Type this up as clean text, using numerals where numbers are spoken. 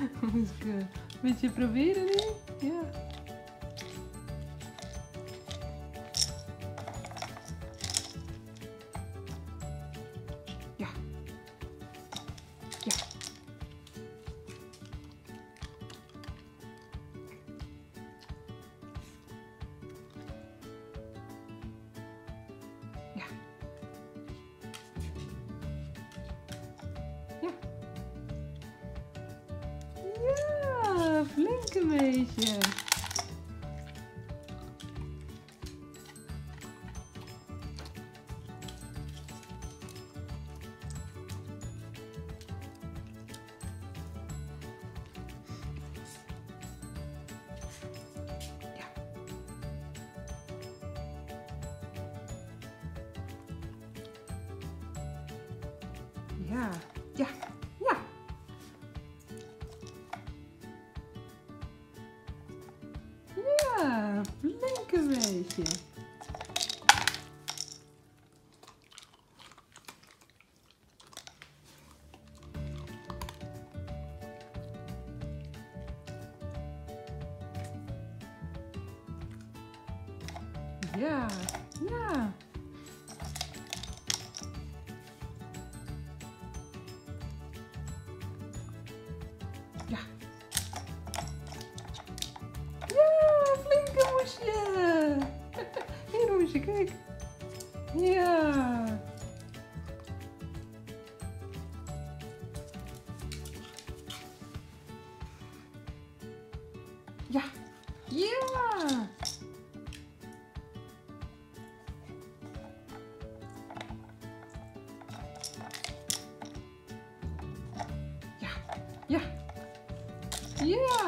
Moet ik een beetje proberen nu? Ja. Ja. Ja. Ja. Ja. Ja, flinke meisje. Ja. Ja. Ja. Ja, flinke meisje. Ja. Ja. Ja. Ja, flinke moesje. Hier, moesje, kijk. Ja. Ja. Ja. Ja. Ja. Ja.